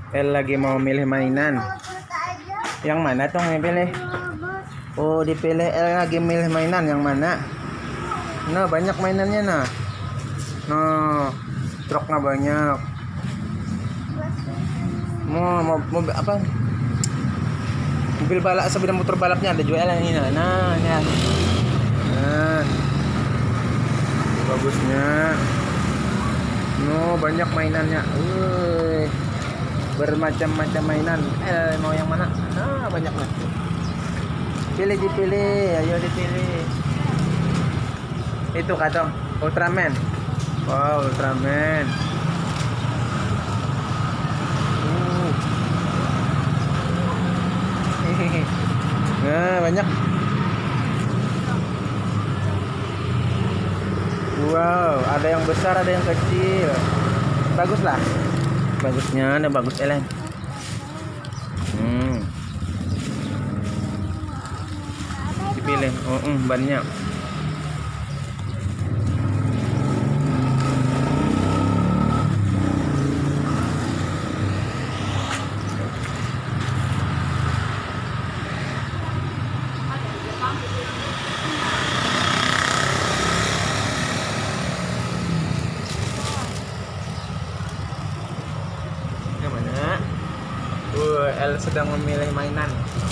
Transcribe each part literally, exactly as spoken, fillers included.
El lagi mau milih mainan. Yang mana tuh yang pilih? Oh, dipilih El lagi milih mainan yang mana? Nah, banyak mainannya nah. Nah, truknya banyak. Mau mau mobil apa? Mobil balap sepeda motor balapnya ada juga yang ini. Nah, nah, nah. Nah. Bagusnya. No, banyak mainannya. Wuih. Bermacam-macam mainan. Eh, mau yang mana? Nah, banyak nih. Pilih dipilih, ayo dipilih. Itu katong Ultraman. Wow, Ultraman. Uh. Nah, banyak. Wow, ada yang besar, ada yang kecil. Bagus lah. Bagusnya ada bagus Elen. Hmm. Dipilih. Oh, um, banyak. Yang mana? Uh, El sedang memilih mainan.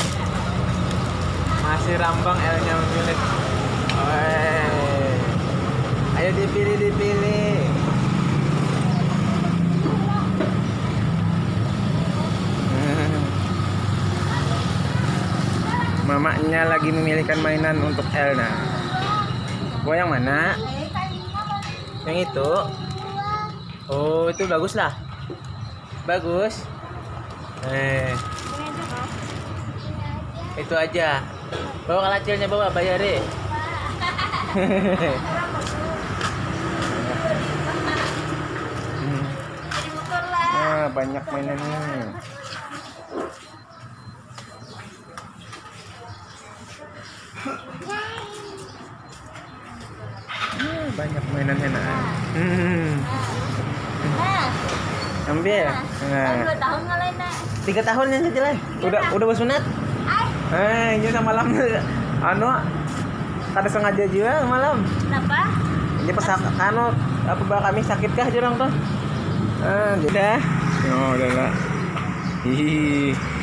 Masih rambang L-nya memilih. Wey. Ayo dipilih dipilih. Mamanya lagi memilihkan mainan untuk Elna. Gua yang mana? Yang itu. Oh, itu bagus lah. Bagus. Eh. Itu aja. Bawa kalacilnya, bawa bayar deh. Nah, banyak mainannya. Nah, banyak mainannya nah. Hmm. Ambil. Nah. Dua tahun ngalahin nak. Tiga tahun yang kecil lah. Udah udah bersunat. Eh, ini udah malam. Anu, kada sengaja juga malam. Kenapa? Ini pas anu apa bah kami sakitkah jurang tuh? Ah, udah. Oh, udah lah. Hihi.